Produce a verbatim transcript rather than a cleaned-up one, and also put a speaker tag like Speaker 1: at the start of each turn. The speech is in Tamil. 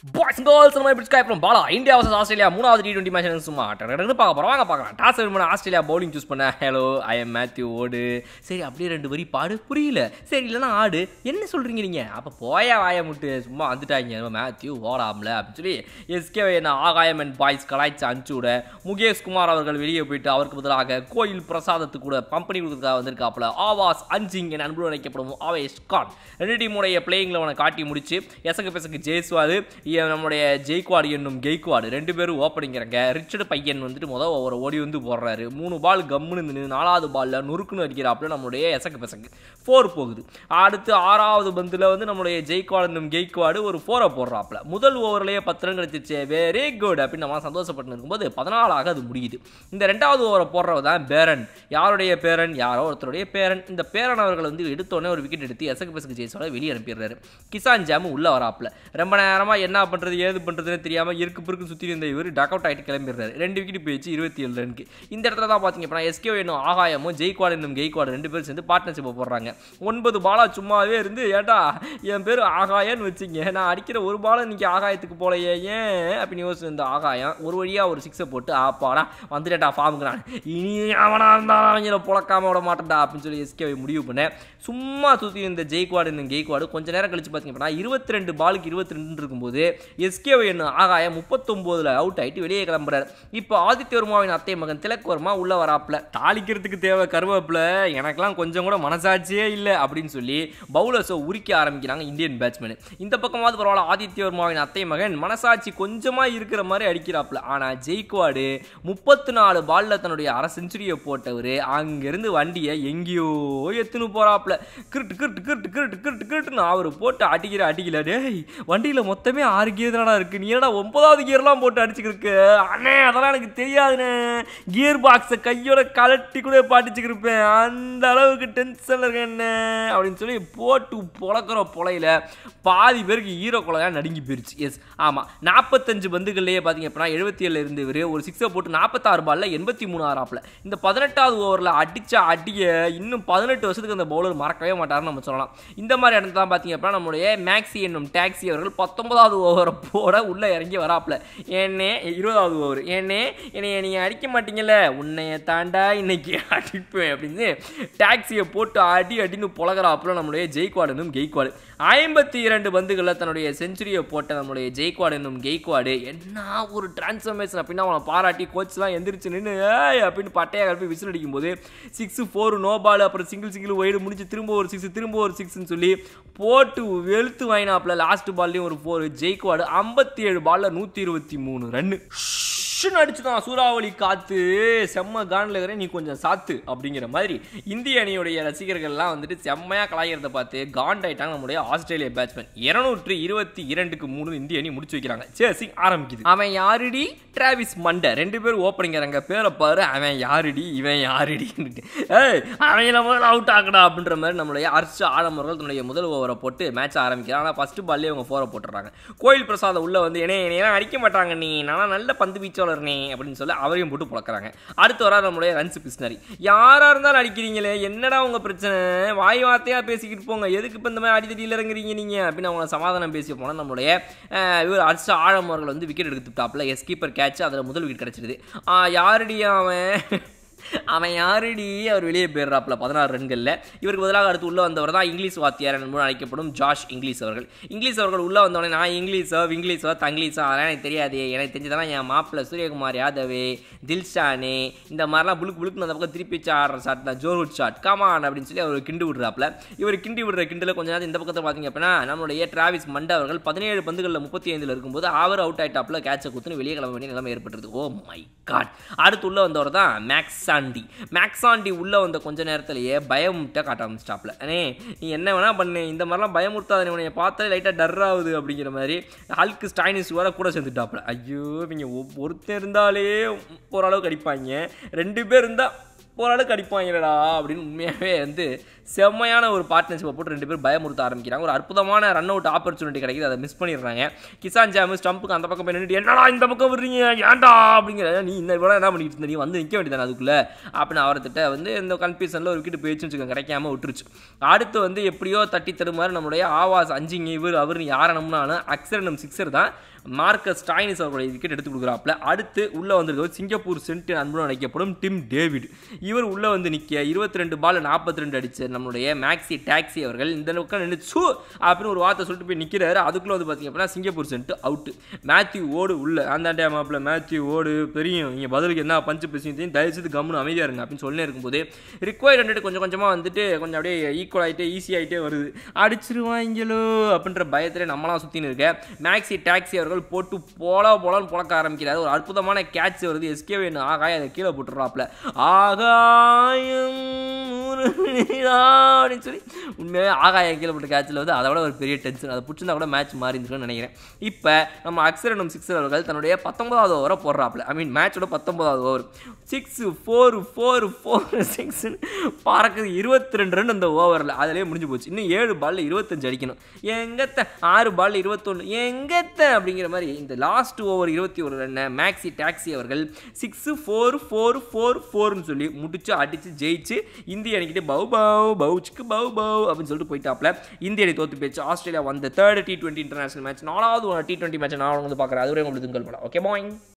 Speaker 1: Boys and girls, நம்ம இப்படி sky from Bala India vs Australia மூணாவது டி டுவெண்ட்டி மேட்ச் சும்மா டடடன்னு பார்க்க போறோம். வாங்க பார்க்கலாம். டாஸ் வின் பண்ண ஆஸ்திரேலியா பவுலிங் சூஸ் பண்ண. ஹலோ, ஐ எம் மேத்யூ ஓடு. சரி, அப்படியே ரெண்டு வரி பாடு, புரியல. சரி, இல்லைனா ஆடு. என்ன சொல்றீங்க நீங்க? அப்ப போயா வாய முட்டு சும்மா வந்துட்டாங்க. நம்ம மேத்யூ ஓடாமல அப்படின்னு சொல்லி எஸ்கே என்ன ஆகாயம் அண்ட் பாய்ஸ் கலாய்ச்சி அனுப்பிச்சு விட முகேஷ் குமார் அவர்கள் வெளியே போயிட்டு அவருக்கு பதிலாக கோயில் பிரசாதத்துக்கு கூட கம்பெனி கொடுக்கறதுக்காக வந்திருக்காப்புல ஆவாஸ் அஞ்சிங் என அன்பு அழைக்கப்படும் ஆவேஷ் கான் ரெண்டு டீமுடைய பிளேயிங்ல அவனை காட்டி முடிச்சு எசக்கு பெசக்கு ஜெய்ஸ்வாது நம்மளுடைய ஜெய்க்வாடு என்னும் கெய்க்வாடு ரெண்டு பேரும் ஓப்பனிங்கிறாங்க. ரிச்சர்டு பையன் வந்துட்டு முதல் ஓவரை ஓடி வந்து போடுறாரு. மூணு பால் கம்முன்னு நின்று நாலாவது பாலில் நுறுக்குன்னு அடிக்கிறாப்புல நம்மளுடைய எசக்கு பெசக்கு ஃபோர் போகுது. அடுத்து ஆறாவது பந்தில் வந்து நம்மளுடைய ஜெய்க்வாடு என்னும் கெய்க்வாடு ஒரு ஃபோரை போடுறாப்புல. முதல் ஓவர்லேயே பத்து ரன் கிடைச்சிச்சு. வெரி குட் அப்படின்னு நம்ம சந்தோஷப்பட்டு இருக்கும்போது பதினாலாக அது முடியுது. இந்த ரெண்டாவது ஓவரை போடுறவர் தான் பேரன். யாருடைய பேரன்? யாரோ ஒருத்தருடைய பேரன். இந்த பேரன் அவர்கள் வந்து எடுத்தோடனே ஒரு விக்கெட் எடுத்து எசக்கு பெசக்கு ஜெய்ஸ்வாட வெளியே அனுப்பிடுறாரு. கிசான் ஜாமு உள்ள வராப்புல. ரொம்ப நேரமா என்ன பண்றது ஏது பண்றதுன்னு தெரியாம இருக்கு பிறகு சுத்தி இருந்த இவர் டக் அவுட் ஆயிட்டு கிளம்பிடுறாரு. ரெண்டு விக்கெட் போயிடுச்சு, இருபத்தி ஏழு ரனுக்கு. இந்த இடத்துல தான் பாத்தீங்க அப்படின்னா எஸ்கே என்னும் ஆகாயமும் ஜெய்க்வாடு என்னும் கெய்க்வாடு ரெண்டு பேரும் சேர்ந்து பார்ட்னர்ஷிப் போடுறாங்க. ஒன்பது பாலா சும்மாவே இருந்து ஏட்டா என் பேர் ஆகாயன்னு வச்சுங்க, நான் அடிக்கிற ஒரு பால இன்னைக்கு ஆகாயத்துக்கு போலையே ஏன் அப்படின்னு யோசிச்சு இந்த ஆகாயம் ஒரு வழியா ஒரு சிக்ஸை போட்டு ஆப்பாடா வந்துட்டா ஃபார்முக்கு நான் இனி அவனா இருந்தாலும் அவங்கள புழக்காம விட மாட்டேன்டா அப்படின்னு சொல்லி எஸ்கே முடிவு பண்ணேன். சும்மா சுற்றி இந்த ஜெய்க்வாடு என்னும் கெய்க்வாடு கொஞ்ச நேரம் கழிச்சு பார்த்தீங்க அப்படின்னா இருபத்தி ரெண்டு பாலுக்கு இருபத்தி ரெண்டு இருக்கும்போது எஸ்கே என்ன ஆகாயம் முப்பத்தொன்பதுல அவுட் ஆயிட்டு வெளியே கிளம்புறாரு. இப்போ ஆதித்ய வர்மாவின் அத்தை மகன் திலக் வர்மா உள்ள வராப்புல. தாளிக்கிறதுக்கு தேவை கருவேப்பில, எனக்கெல்லாம் கொஞ்சம் கூட மனசாட்சியே இல்லை அப்படின்னு சொல்லி பவுலர்ஸை உரிக்க ஆரம்பிக்கிறாங்க இந்தியன் பேட்ஸ்மேன். இந்த பக்கமாவது பரவாயில்ல, ஆதித்ய வர்மாவின் அத்தை மகன் மனசாட்சி கொஞ்சமா இருக்கிற மாதிரி அடிக்கிறாப்புல. ஆனா ஜெய்க்வாடு முப்பத்தி நாலு பால்ல தன்னுடைய அரை செஞ்சுரியை போட்டவர் அங்கிருந்து வண்டியை எங்கேயோ எத்துன்னு போறாப்புல. கிரிட்டு கிரிட்டு கிரிட்டு கிரிட்டு கிரிட்டு கிரிட்டுன்னு அவர் போட்டு அடிக்கிற அடிக்கல. டேய், வண்டியில மொத்தமே ஆறு கியர் தானடா இருக்கு, நீ என்னடா ஒன்பதாவது கியர்லாம் போட்டு அடிச்சுக்கிருக்கு? அண்ணே அதெல்லாம் எனக்கு தெரியாதுண்ணே, கியர் பாக்ஸை கையோட கலட்டி கூட பாட்டிச்சுக்கிருப்பேன், அந்த அளவுக்கு டென்ஷன்ல இருக்கேன் என்ன அப்படின்னு சொல்லி போட்டு பொழக்கிற பொழையில பாதி பேருக்கு ஈரோ கொலையா நடுங்கி போயிருச்சு. எஸ் ஆமா, நாற்பத்தஞ்சு பந்துகள்லேயே பார்த்தீங்க அப்படின்னா எழுபத்தி ஏழுல இருந்து இவர் ஒரு சிக்ஸை போட்டு நாற்பத்தாறு பால்ல எண்பத்தி மூணு ஆறாப்புல. இந்த பதினெட்டாவது ஓவரில் அடிச்ச அடிய இன்னும் பதினெட்டு வருஷத்துக்கு அந்த பவுலர் மறக்கவே மாட்டாருன்னு நம்ம சொல்லலாம். இந்த மாதிரி இடத்துல தான் பார்த்தீங்க அப்படின்னா நம்மளுடைய மேக்ஸி என்னும் டாக்ஸி அவர்கள் பத்தொன்பதாவது ஓவரை போட உள்ள இறங்கி வராப்புல. ஏன்னே இருபதாவது ஓவர் ஏன்னே என்னைய நீங்க அடிக்க மாட்டீங்கல்ல, உன்னைய தாண்டா இன்னைக்கு அடிப்பேன் அப்படின்னு டாக்ஸியை போட்டு அடி அடின்னு புலகராப்புல நம்மளுடைய ஜெய்க்வாடு என்னும் கெய்க்வாடு ஐம்பத்தி இரண்டு பந்துகளில் தன்னுடைய செஞ்சுரியை போட்ட நம்மளுடைய ஜெய்க்வாடு என்னும் கெய்க்வாடு என்ன ஒரு டிரான்ஸ்ஃபர்மேஷன் அப்படின்னா அவனை பாராட்டி கோச்லாம் எந்திரிச்சு நின்று அப்படின்னு பட்டையாக கலப்பி விசில் அடிக்கும் போது சிக்ஸ் ஃபோர் நோ பால், அப்புறம் சிங்கிள் சிங்கிள் ஒய்டு முடிச்சு திரும்ப ஒரு சிக்ஸ் திரும்ப ஒரு சிக்ஸ்ன்னு சொல்லி போட்டு வெளுத்து வாங்கினாப்புல. லாஸ்ட் பால்லையும் ஒரு ஃபோர். ஜெய்க்வாடு ஐம்பத்தி ஏழு பால்ல நூத்தி இருபத்தி மூணு ரன்னு அடிச்சுதான். சூறாவளி காத்து செம்ம காண்டில் இருக்கிற நீ கொஞ்சம் சாத்து அப்படிங்கிற மாதிரி இந்திய அணியுடைய ரசிகர்கள்லாம் வந்துட்டு செம்மையா கலாய்கிறத பார்த்து காண்டாயிட்டாங்க நம்முடைய ஆஸ்திரேலியா பேட்ஸ்மேன். இருநூற்றி இருபத்தி இரண்டுக்கு மூணு இந்திய அணி முடிச்சு வைக்கிறாங்க. சேசிங் ஆரம்பிக்குது. அவன் யாருடி? டிராவிஸ் மண்டே ரெண்டு பேரும் ஓப்பனிங்கிறாங்க. பேரை பாரு, அவன் யாருடி இவன் யாருடி, ஏய் அவங்கள முதல்ல அவுட் ஆகடா அப்படின்ற மாதிரி நம்மளுடைய ஹர்ஷ ஆழமர்கள் தன்னுடைய முதல் ஓவரை போட்டு மேட்ச் ஆரம்பிக்கிறாங்க. ஆனால் ஃபர்ஸ்ட் பால்லே அவங்க ஃபோரை போட்டுறாங்க. கோயில் பிரசாத் உள்ள வந்து என்ன என்னையெல்லாம் அடிக்க மாட்டாங்க, நீ நானா நல்ல பந்து வீச்சாளர் அப்படின்னு சொல்லி அவரையும் போட்டு புழக்கிறாங்க. அடுத்து வர நம்மளுடைய ரன்ஸ் பிஸ்னரி. யாரா இருந்தாலும் அடிக்கிறீங்களே, என்னடா உங்க பிரச்சனை, வாய் வார்த்தையா பேசிக்கிட்டு போங்க, எதுக்கு இப்ப இந்த மாதிரி அடித்தடியில் இறங்குறீங்க நீங்க அப்படின்னு அவங்க சமாதானம் பேசி போனா நம்மளுடைய இவர் ஹர்ஷ ஆழம் அவர்கள் வந்து விக்கெட் எடுத்துட்டாப்ல. எஸ் கீப்பர் கேட்ச், அதில் முதல் விக்கெட் கிடைச்சிருது. யாருடைய அவன் அவன் யாருடி அவர் வெளியே போயிடுறாப்புல பதினாறு ரன்களில். இவருக்கு பதிலாக அடுத்து உள்ள வந்தவர் தான் இங்கிலீஷ் வாத்தியார் என்று அழைக்கப்படும் ஜாஷ் இங்கிலீஷ் அவர்கள். இங்கிலீஷ் அவர்கள் உள்ள வந்தவொடனே நான் இங்கிலீஷோ இங்கிலீஷோ தங்கிலீஷோ அதெல்லாம் எனக்கு தெரியாது, எனக்கு தெரிஞ்சதெல்லாம் என் மாப்பிள்ள சூரியகுமார் யாதவ், தில்ஷானே இந்த மாதிரிலாம் புளுக்கு புளுக்குன்னு அந்த பக்கம் திருப்பி ஆடுற ஷாட் தான் ஜோர்வுட் ஷாட் கமான் அப்படின்னு சொல்லி அவர் கிண்டி விடுறாப்புல. இவர் கிண்டி விடுற கிண்டில் கொஞ்ச நேரம் இந்த பக்கத்தில் பார்த்தீங்க அப்படின்னா நம்மளுடைய டிராவிஸ் மண்டே அவர்கள் பதினேழு பந்துகளில் முப்பத்தி ஐந்தில் இருக்கும்போது அவர் அவுட் ஆயிட்டாப்புல. கேட்சை குத்துன்னு வெளியே கிளம்ப வேண்டிய நிலைமை ஏற்பட்டது. Oh my God. அடுத்து உள்ள வந்தவர் தான் மேக்ஸ் மேக்ஸாண்டி உள்ள வந்த கொஞ்ச நேரத்திலேயே பயமுட்ட காட்ட ஆரம்பிச்சிட்டாப்ல. அண்ணே நீ என்ன வேணா பண்ணு, இந்த மாதிரிலாம் பயமுறுத்தாத, உன்னை பார்த்தா லைட்டாக டர் ஆகுது அப்படிங்கிற மாதிரி ஹல்க் ஸ்டைனிஸ் வர கூட சேர்ந்துட்டாப்ல. ஐயோ இவங்க ஒருத்தர் இருந்தாலே ஓரளவுக்கு அடிப்பாங்க, ரெண்டு பேர் இருந்தால் ஓரளவுக்கு அடிப்பாங்களடா அப்படின்னு உண்மையாகவே வந்து செம்மையான ஒரு பார்ட்னர்ஷிப்பை போட்டு ரெண்டு பேரும் பயமுறுத்த ஆரம்பிக்கிறாங்க. ஒரு அற்புதமான ரன் அவுட் ஆப்பர்ச்சுனிட்டி கிடைக்குது, அதை மிஸ் பண்ணிடுறாங்க. கிசான் ஜாமு ஸ்டம்புக்கு அந்த பக்கம் போய் நின்றுட்டு என்னடா இந்த பக்கம் விடுறீங்க ஏன்டா அப்படிங்கிற, நீ இந்த இவ்வளோ என்ன பண்ணிட்டு இருந்த, நீ வந்து நிற்க வேண்டியதானே அதுக்குள்ளே அப்படின்னு அவர்கிட்ட வந்து இந்த கன்ஃபியூஷனில் ஒரு விக்கெட் போயிடுச்சுன்னு வச்சுக்கோங்க, கிடைக்காம விட்டுருச்சு. அடுத்து வந்து எப்படியோ தட்டி தருமாறு நம்மளுடைய ஆவாஸ் அஞ்சிங்க இவர் அவர்னு யாரை நம்பினாலும் அக்ஸரனம் சிக்ஸர் தான் மார்க்கஸ் ஸ்டாயினிஸ் அவர்களுடைய விக்கெட் எடுத்து கொடுக்குறாப்புல. அடுத்து உள்ளே வந்திருக்க சிங்கப்பூர் சென்ட் அன்புடன் அழைக்கப்படும் டிம் டேவிட், இவர் உள்ளே வந்து நிற்க இருபத்தி ரெண்டு பால் நாற்பத்தி ரெண்டு அடிச்சு நம்மளுடைய மேக்ஸி டாக்ஸி அவர்கள் இந்த பக்கம் நின்று சூ அப்படின்னு ஒரு வார்த்தை சொல்லிட்டு போய் நிற்கிறாரு. அதுக்குள்ளே வந்து பார்த்தீங்க அப்படின்னா சிங்கப்பூர் சென்ட் அவுட்டு. மேத்யூ ஓடு உள்ள அந்த டே மாப்பிள்ள மேத்யூ ஓடு தெரியும் இங்கே பதிலுக்கு என்ன பஞ்சு பிரச்சனையும் தயவுசெய்து கம்முன்னு அமைதியாக இருங்க அப்படின்னு சொல்லி இருக்கும்போது ரிக்வயர்ட் ஹண்ட்ரட் கொஞ்சம் கொஞ்சமாக வந்துட்டு கொஞ்சம் அப்படியே ஈக்குவல் ஆகிட்டே ஈஸி ஆகிட்டே வருது. அடிச்சிருவாங்களோ அப்படின்ற பயத்திலே நம்மளாம் சுற்றின்னு இருக்க மேக்ஸி டாக்ஸி அவர்கள் போட்டு போல போலன்னு புழக்க ஆரம்பிக்கிறாரு. ஒரு அற்புதமான கேட்ச் வருது, எஸ்கே வேணும் ஆகாயம் அதை கீழே போட்டுறாப்புல ஆகாயம் அப்படின்னு சொல்லி உண்மையாக ஆகாயம் கீழே போட்டு கேட்சில் வந்து அதை விட ஒரு பெரிய டென்ஷன், அதை பிடிச்சிருந்தா கூட மேட்ச் மாறி இருந்துச்சுன்னு நினைக்கிறேன். இப்போ நம்ம அக்ஸரனம் சிக்ஸர் அவர்கள் தன்னுடைய பத்தொன்பதாவது ஓவரை போடுறாப்புல, ஐ மீன் மேட்சோட பத்தொன்பதாவது over six four four four சிக்ஸ்ன்னு பறக்குது. இருபத்தி ரெண்டு ரன் அந்த ஓவரில் அதிலே முடிஞ்சு போச்சு. இன்னும் ஏழு பாலில் இருபத்தஞ்சு அடிக்கணும், எங்கத்த ஆறு பாலில் இருபத்தொன்று எங்கத்த அப்படிங்கிற மாதிரி இந்த லாஸ்ட் ஓவர் இருபத்தி ஒரு ரன்னை மேக்ஸி டாக்ஸி அவர்கள் சிக்ஸ் ஃபோர் ஃபோர் ஃபோர் ஃபோர்னு சொல்லி முடிச்சு அடித்து ஜெயிச்சு இந்திய அணிக்கிட்டு பவு பவு பவுச்சுக்கு பவு பவு அப்படின்னு சொல்லிட்டு போயிட்டாப்ல. இந்திய அணி தோற்று போயிடுச்சு. ஆஸ்திரேலியா வந்த third T twenty international match, நாலாவது டி டுவெண்ட்டி மேட்ச் நான் வந்து பார்க்குறேன். அதுவரை உங்களுக்கு திங்கள் படம். ஓகே பாய்.